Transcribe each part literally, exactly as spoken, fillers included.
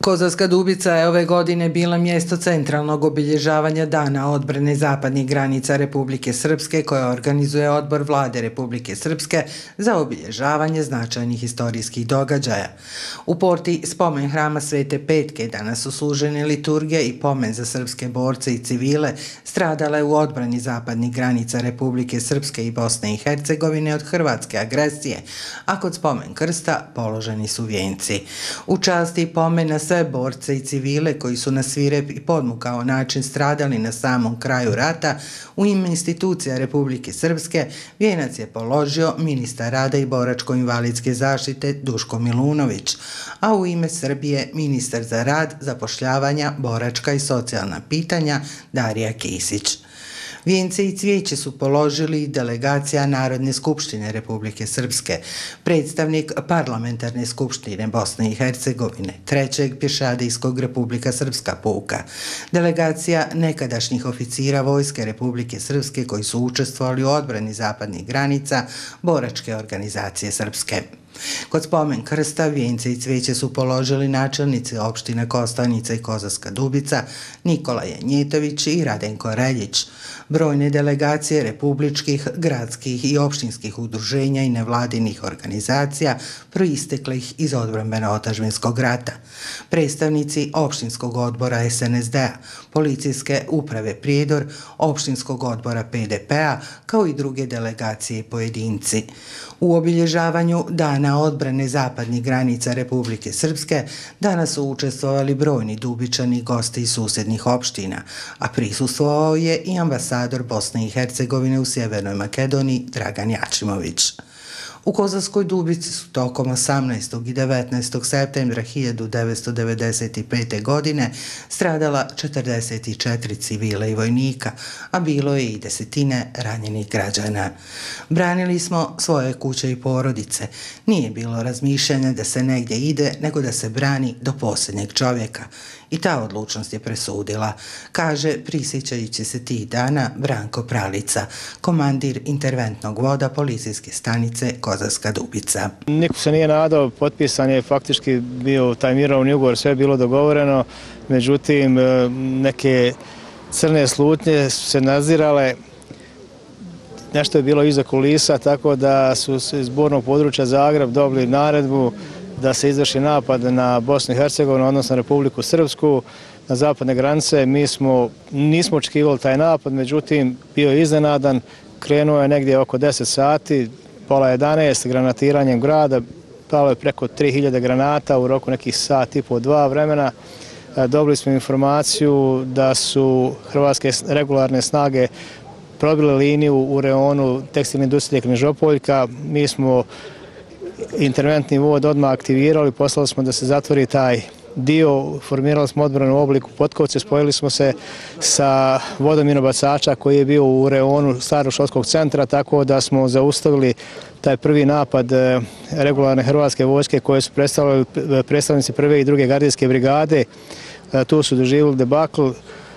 Kozarska Dubica je ove godine bila mjesto centralnog obilježavanja Dana odbrane zapadnih granica Republike Srpske koje organizuje Odbor Vlade Republike Srpske za obilježavanje značajnih historijskih događaja. U porti spomen hrama Svete Petke danas su služene liturgije i pomen za srpske borce i civile stradale u odbrani zapadnih granica Republike Srpske i Bosne i Hercegovine od hrvatske agresije, a kod spomen krsta položeni su vijenci. U časti pomena sve borce i civile koji su na svirep i podmukao način stradali na samom kraju rata, u ime institucija Republike Srpske vijenac je položio ministar rada i boračko-invalidske zaštite Duško Milunović, a u ime Srbije ministar za rad, zapošljavanja, boračka i socijalna pitanja Darija Kisić. Vijence i cvijeće su položili delegacija Narodne skupštine Republike Srpske, predstavnik Parlamentarne skupštine Bosne i Hercegovine, trećeg pješadijskog Republika Srpska puka, delegacija nekadašnjih oficira Vojske Republike Srpske koji su učestvovali u odbrani zapadnih granica, boračke organizacije Srpske. Kod spomen krsta vijence i cvijeće su položili načelnici opština Kostajnica i Kozarska Dubica, Nikola Janjetović i Radenko Reljić. Brojne delegacije republičkih, gradskih i opštinskih udruženja i nevladinih organizacija proisteklih iz odbrambeno-otadžbinskog rata. Predstavnici opštinskog odbora es en es de a, policijske uprave Prijedor, opštinskog odbora pe de pe-a, kao i druge delegacije i pojedinci. U obilježavanju Dana odbrane zapadnih granica Republike Srpske danas su učestvovali brojni Dubičani gosti iz susjednih opština, a prisustvovao je i ambasador Bosne i Hercegovine u Sjevernoj Makedoniji Dragan Jačimović. U Kozarskoj Dubici su tokom osamnaestog i devetnaestog septembra hiljadu devetsto devedeset pete. godine stradala četrdeset četiri civila i vojnika, a bilo je i desetine ranjenih građana. Branili smo svoje kuće i porodice. Nije bilo razmišljanja da se negdje ide, nego da se brani do posljednjeg čovjeka. I ta odlučnost je presudila, kaže, prisjećajući se tih dana, Branko Pralica, komandir interventnog voda policijske stanice Kozarska Dubica. Niko se nije nadao, potpisan je faktički bio taj mirovni ugovor, sve je bilo dogovoreno, međutim neke crne slutnje su se nazirale, nešto je bilo iza kulisa, tako da su iz zbornog područja Zagreb dobili naredbu da se izvrši napad na Bosnu i Hercegovinu, odnosno Republiku Srpsku, na zapadne granice. Mi smo, nismo očekivali taj napad, međutim bio je iznenadan, krenuo je negdje oko deset sati, pola jedanaest, granatiranjem grada, palo je preko tri hiljade granata u roku nekih sat i po dva vremena. Dobili smo informaciju da su hrvatske regularne snage probile liniju u reonu tekstilne industrije Knežopoljka. Mi smo interventni vod odmah aktivirali, poslali smo da se zatvori taj dio, formirali smo odbranu u obliku potkovce, spojili smo se sa vodom minobacača koji je bio u reonu starog školskog centra, tako da smo zaustavili taj prvi napad regularne hrvatske vojske koje su predstavljali predstavnici prve i druge gardijske brigade. Tu su doživjeli debakl.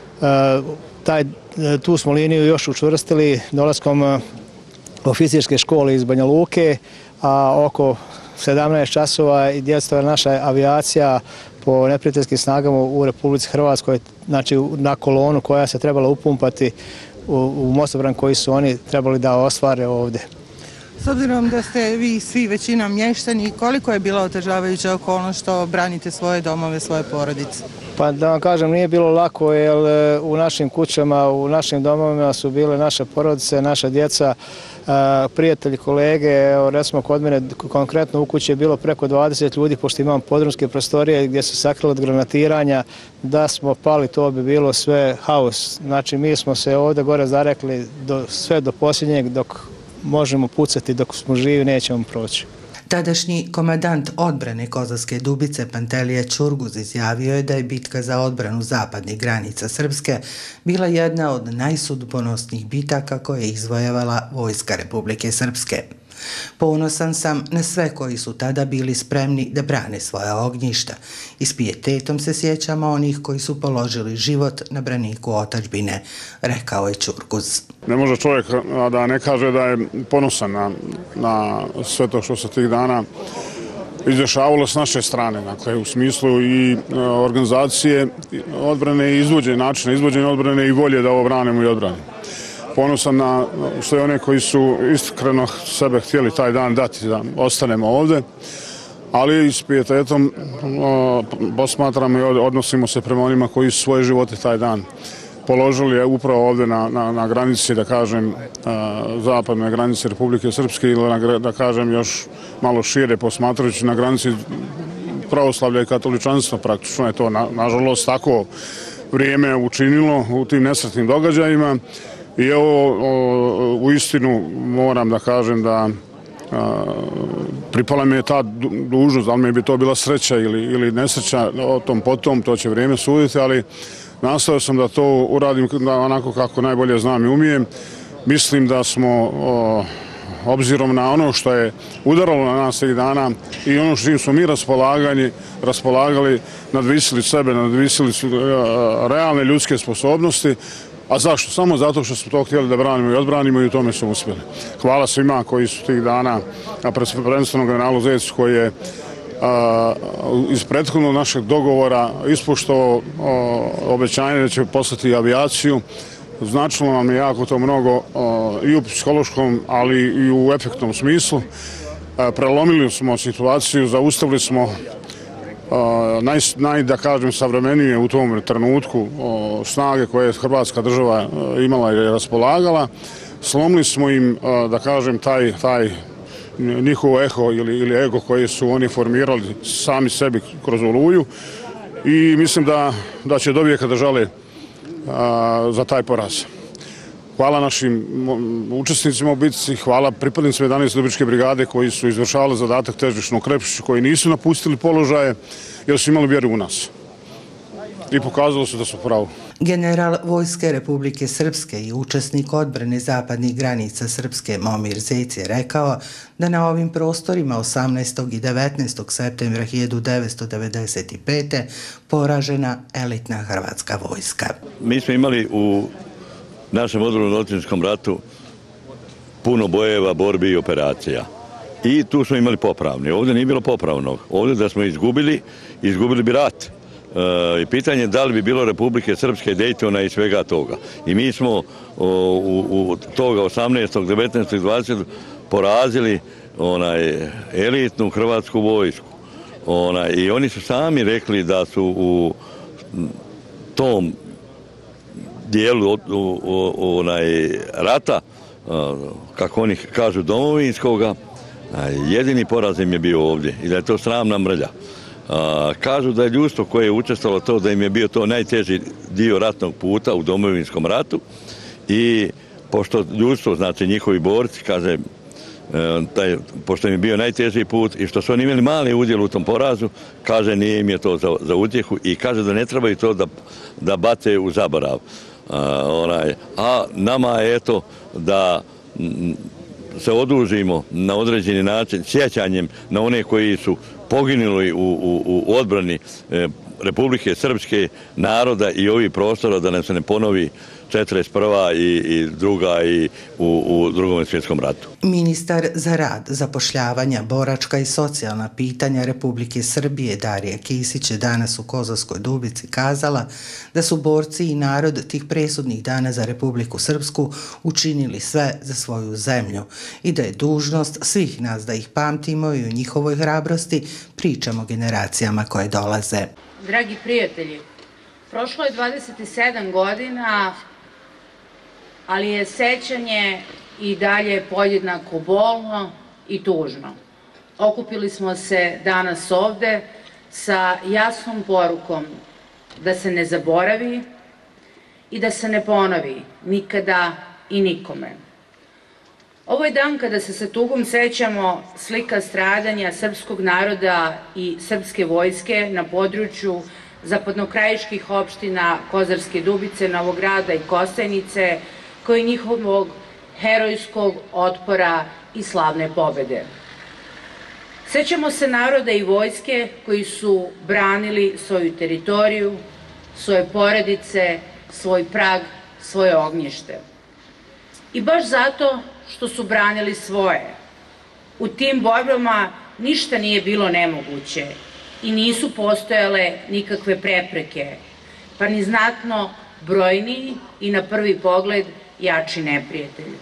Taj, tu smo liniju još učvrstili dolaskom oficirske škole iz Banja Luke, a oko sedamnaest časova i djelovala naša avijacija po neprijateljskim snagama u Republici Hrvatskoj, znači na kolonu koja se trebala upumpati u, u mostobran koji su oni trebali da ostvare ovdje. S obzirom da ste vi svi većina mještani, koliko je bila otežavajuća okolnost što branite svoje domove, svoje porodice? Pa da vam kažem, nije bilo lako jer u našim kućama, u našim domovima su bile naše porodice, naša djeca, prijatelji, kolege. Evo, recimo kod mene konkretno u kući je bilo preko dvadeset ljudi, pošto imam podrumske prostorije gdje su sakrili od granatiranja. Da smo pali, to bi bilo sve haos. Znači mi smo se ovdje gore zarekli do, sve do posljednjeg, dok možemo pucati, dok smo živi nećemo proći. Tadašnji komandant odbrane Kozarske Dubice Pantelije Čurguz izjavio je da je bitka za odbranu zapadnih granica Srpske bila jedna od najsudbonosnijih bitaka koje je izvojevala Vojska Republike Srpske. Ponosan sam na sve koji su tada bili spremni da brane svoja ognjišta i s pijetetom se sjećamo onih koji su položili život na braniku otadžbine, rekao je Čurguz. Ne može čovjek da ne kaže da je ponosan na, na sve to što se tih dana izdešavalo s naše strane, dakle u smislu i organizacije odbrane i izvođenja, načina izvođenja odbrane i volje da ovo branimo i odbranimo. Ponosan na sve one koji su iskreno sebe htjeli taj dan dati da ostanemo ovde, ali i s pijetetom posmatramo i odnosimo se prema onima koji su svoje živote taj dan položili upravo ovde na, na, na granici, da kažem, zapadne granice Republike Srpske ili na, da kažem još malo šire posmatrajući na granici pravoslavlja i katoličanstva. Praktično je to, na, nažalost, tako vrijeme učinilo u tim nesretnim događajima. I evo, u istinu moram da kažem da pripala mi je ta dužnost, da li mi bi to bila sreća ili, ili nesreća, o tom potom, to će vrijeme suditi, ali nastavio sam da to uradim onako kako najbolje znam i umijem. Mislim da smo, obzirom na ono što je udaralo na nas ovih dana i ono što smo mi raspolagali, raspolagali, nadvisili sebe, nadvisili realne ljudske sposobnosti. A zašto? Samo zato što smo to htjeli da branimo i odbranimo i u tome smo uspjeli. Hvala svima koji su tih dana, a prvenstveno generalu Zecu koji je a, iz prethodnog našeg dogovora ispoštovao obećanje da će poslati avijaciju. Značilo nam je jako to mnogo a, i u psihološkom, ali i u efektnom smislu. A, prelomili smo situaciju, zaustavili smo Naj, naj, da kažem, savremenije u tom trenutku o, snage koje je Hrvatska država imala i raspolagala. Slomili smo im, da kažem, taj, taj njihov eho ili, ili ego koji su oni formirali sami sebi kroz Oluju i mislim da, da će do vijeka da žale a, za taj poraz. Hvala našim učesnicima u bitci, hvala pripadnicima jedanaeste Dobitčke brigade koji su izvršavali zadatak težišnog Krepšića, koji nisu napustili položaje jer su imali vjeru u nas. I pokazalo se da su pravo. General Vojske Republike Srpske i učesnik odbrane zapadnih granica Srpske Momir Zec je rekao da na ovim prostorima osamnaestog i devetnaestog septembra hiljadu devetsto devedeset pete poražena elitna hrvatska vojska. Mi smo imali u našem odbrano-otminskom ratu puno bojeva, borbi i operacija. I tu smo imali popravni. Ovdje nije bilo popravnog. Ovdje da smo izgubili, izgubili bi rat. I pitanje je da li bi bilo Republike Srpske, Dejtona i svega toga. I mi smo u, u toga osamnaestog, devetnaestog i dvadesetog porazili onaj elitnu hrvatsku vojsku. Onaj, i oni su sami rekli da su u tom dijelu onaj rata, kako oni kažu domovinskoga, jedini poraz im je bio ovdje i da je to sramna mrlja. Kažu da je ljudstvo koje je učestvovalo to, da im je bio to najteži dio ratnog puta u domovinskom ratu i pošto ljudstvo, znači njihovi borci, kaže, taj, pošto im je bio najteži put i što su oni imali mali udjel u tom porazu, kaže nije im je to za, za utjehu i kaže da ne trebaju to da, da bate u zaborav. A, onaj, a nama je eto da se odužimo na određeni način sjećanjem na one koji su poginuli u, u, u odbrani e, Republike Srpske, naroda i ovih prostora, da nam se ne ponovi četrdeset prva i, i druga i u, u drugom svjetskom ratu. Ministar za rad, zapošljavanja, boračka i socijalna pitanja Republike Srbije Darija Kisić je danas u Kozarskoj Dubici kazala da su borci i narod tih presudnih dana za Republiku Srpsku učinili sve za svoju zemlju i da je dužnost svih nas da ih pamtimo i u njihovoj hrabrosti pričamo generacijama koje dolaze. Dragi prijatelji, prošlo je dvadeset sedam godina, ali je sećanje i dalje podjednako bolno i tužno. Okupili smo se danas ovde sa jasnom porukom da se ne zaboravi i da se ne ponovi nikada i nikome. Ovo je dan kada se sa tugom sećamo slika stradanja srpskog naroda i srpske vojske na području zapadnokrajiških opština Kozarske Dubice, Novograda i Kostajnice, koji njihovog herojskog otpora i slavne pobede. Sećamo se naroda i vojske koji su branili svoju teritoriju, svoje porodice, svoj prag, svoje ognjište. I baš zato što su branili svoje, u tim borbama ništa nije bilo nemoguće i nisu postojale nikakve prepreke, pa ni znatno brojniji i na prvi pogled jači neprijatelj.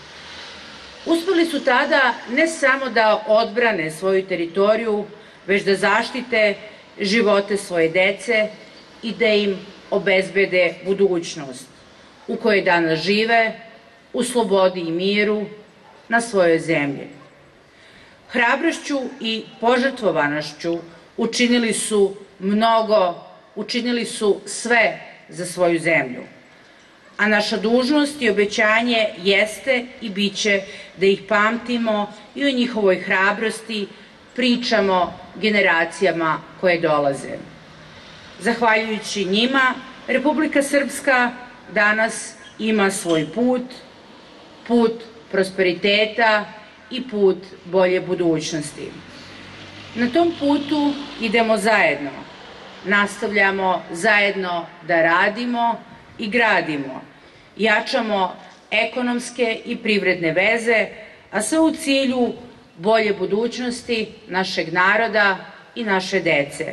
Uspeli su tada ne samo da odbrane svoju teritoriju, već da zaštite živote svoje dece i da im obezbede budućnost u kojoj danas žive, u slobodi i miru, na svojoj zemlji. Hrabrošću i požrtvovanošću učinili su mnogo, učinili su sve za svoju zemlju. A naša dužnost i obećanje jeste i bit će da ih pamtimo i o njihovoj hrabrosti pričamo generacijama koje dolaze. Zahvaljujući njima, Republika Srpska danas ima svoj put, put prosperiteta i put bolje budućnosti. Na tom putu idemo zajedno, nastavljamo zajedno da radimo i gradimo, jačamo ekonomske i privredne veze, a sve u cilju bolje budućnosti našeg naroda i naše dece.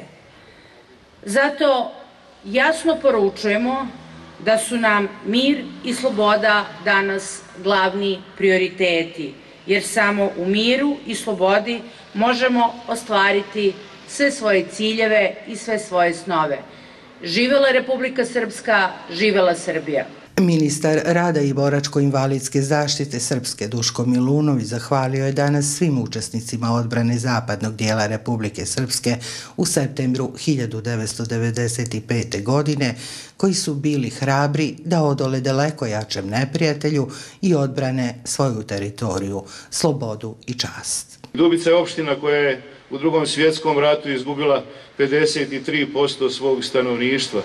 Zato jasno poručujemo da su nam mir i sloboda danas glavni prioriteti, jer samo u miru i slobodi možemo ostvariti sve svoje ciljeve i sve svoje snove. Živela Republika Srpska, živela Srbija. Ministar rada i boračko-invalidske zaštite Srpske Duško Milunović zahvalio je danas svim učesnicima odbrane zapadnog dijela Republike Srpske u septembru hiljadu devetsto devedeset pete. godine, koji su bili hrabri da odole daleko jačem neprijatelju i odbrane svoju teritoriju, slobodu i čast. Dubica je opština koja je u Drugom svjetskom ratu izgubila pedeset tri posto svog stanovništva.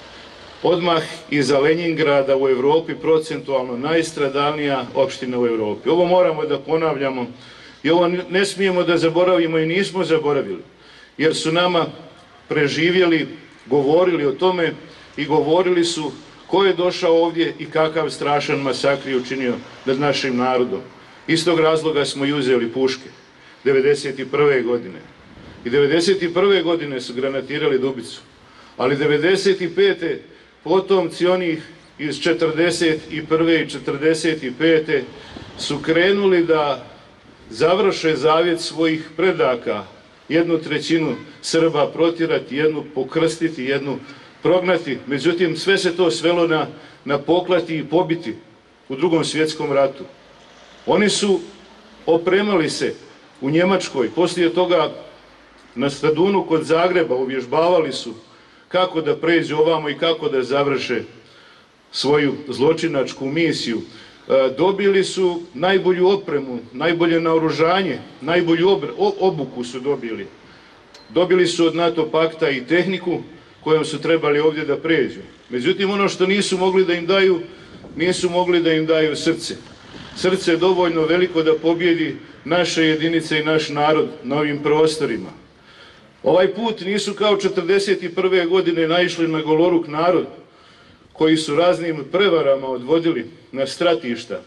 Odmah iza Leningrada u Evropi procentualno najstradalnija opština u Evropi. Ovo moramo da ponavljamo i ovo ne smijemo da zaboravimo i nismo zaboravili, jer su nama preživjeli, govorili o tome i govorili su ko je došao ovdje i kakav strašan masakr je učinio nad našim narodom. Iz tog razloga smo i uzeli puške devedeset prve. godine. I devedeset prve. godine su granatirali Dubicu, ali devedeset pete potomci onih iz četrdeset prve. i četrdeset pete su krenuli da završe zavjet svojih predaka, jednu trećinu Srba protjerati, jednu pokrstiti, jednu prognati. Međutim, sve se to svelo na, na poklati i pobiti u Drugom svjetskom ratu. Oni su opremali se u Njemačkoj, poslije toga na Stadunu kod Zagreba uvježbavali su kako da pređu ovamo i kako da završe svoju zločinačku misiju. Dobili su najbolju opremu, najbolje naoružanje, najbolju obuku su dobili. Dobili su od NATO pakta i tehniku kojom su trebali ovdje da pređu. Međutim, ono što nisu mogli da im daju, nisu mogli da im daju srce. Srce je dovoljno veliko da pobjedi naše jedinice i naš narod na ovim prostorima. Ovaj put nisu kao četrdeset prve. godine naišli na goloruk narod koji su raznim prevarama odvodili na stratišta.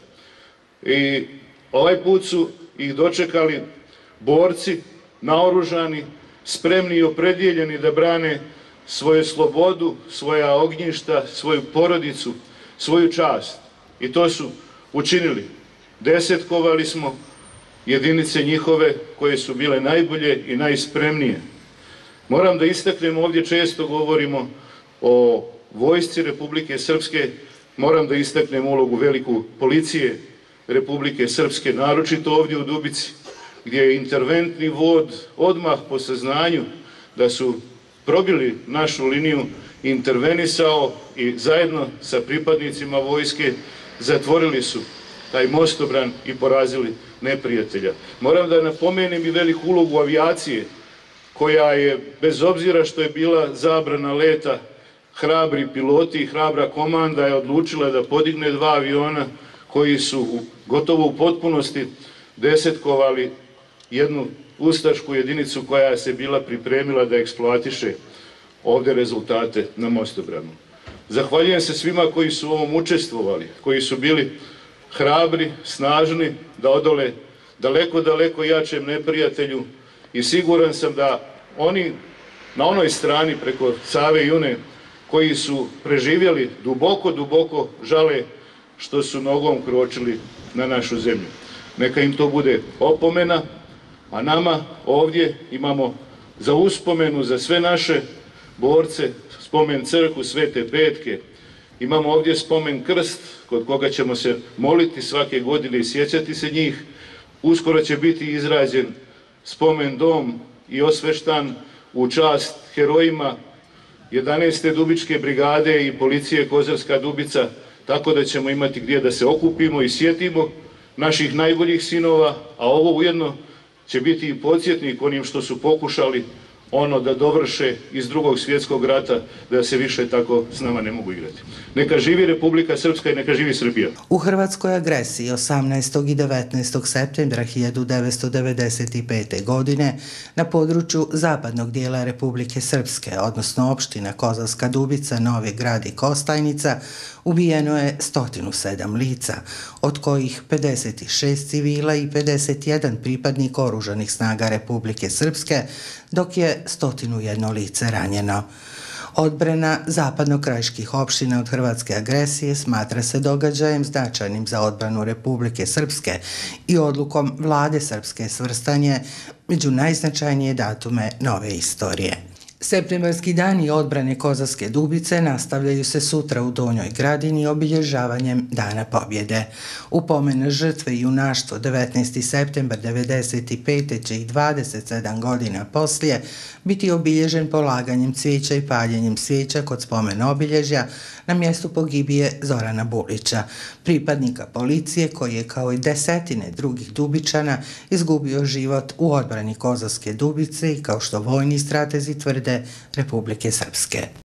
I ovaj put su ih dočekali borci, naoružani, spremni i opredjeljeni da brane svoju slobodu, svoja ognjišta, svoju porodicu, svoju čast. I to su učinili. Desetkovali smo jedinice njihove koje su bile najbolje i najspremnije. Moram da istaknem, ovdje često govorimo o vojsci Republike Srpske, moram da istaknem ulogu veliku policije Republike Srpske, naročito ovdje u Dubici, gdje je interventni vod odmah po saznanju da su probili našu liniju intervenisao i zajedno sa pripadnicima vojske zatvorili su taj mostobran i porazili neprijatelja. Moram da napomenem i veliku ulogu avijacije, koja je, bez obzira što je bila zabrana leta, hrabri piloti i hrabra komanda je odlučila da podigne dva aviona koji su u, gotovo u potpunosti desetkovali jednu ustašku jedinicu koja se bila pripremila da eksploatiše ovdje rezultate na mostobranu. Zahvaljujem se svima koji su u ovom učestvovali, koji su bili hrabri, snažni, da odole daleko, daleko jačem neprijatelju i siguran sam da oni na onoj strani preko Save i Une koji su preživjeli duboko, duboko žale što su nogom kročili na našu zemlju. Neka im to bude opomena, a nama ovdje imamo za uspomenu za sve naše borce spomen crkvu Svete Petke. Imamo ovdje spomen krst kod koga ćemo se moliti svake godine i sjećati se njih. Uskoro će biti izrađen spomen dom i osveštan u čast herojima jedanaeste Dubičke brigade i policije Kozarska Dubica, tako da ćemo imati gdje da se okupimo i sjetimo naših najboljih sinova, a ovo ujedno će biti i podsjetnik onim što su pokušali ono da dovrše iz Drugog svjetskog rata, da se više tako s nama ne mogu igrati. Neka živi Republika Srpska i neka živi Srbija. U hrvatskoj agresiji osamnaestog i devetnaestog septembra hiljadu devetsto devedeset pete. godine na području zapadnog dijela Republike Srpske, odnosno opština Kozarska Dubica, Novi Grad i Kostajnica, ubijeno je sto sedam lica, od kojih pedeset šest civila i pedeset jedan pripadnik oružanih snaga Republike Srpske, dok je sto jedan lice ranjeno. Odbrana zapadnokrajških opština od hrvatske agresije smatra se događajem značajnim za odbranu Republike Srpske i odlukom Vlade Srpske svrstanje među najznačajnije datume nove istorije. Septembarski dani odbrane Kozarske Dubice nastavljaju se sutra u Donjoj Gradini obilježavanjem Dana pobjede. U pomen na žrtve i junaštvo devetnaesti septembar devedeset pete. će i dvadeset sedam godina poslije biti obilježen polaganjem cvijeća i paljenjem svijeća kod spomen obilježja na mjestu pogibije Zorana Bulića, pripadnika policije koji je kao i desetine drugih Dubičana izgubio život u odbrani Kozarske Dubice i, kao što vojni stratezi tvrde, Republike Srpske.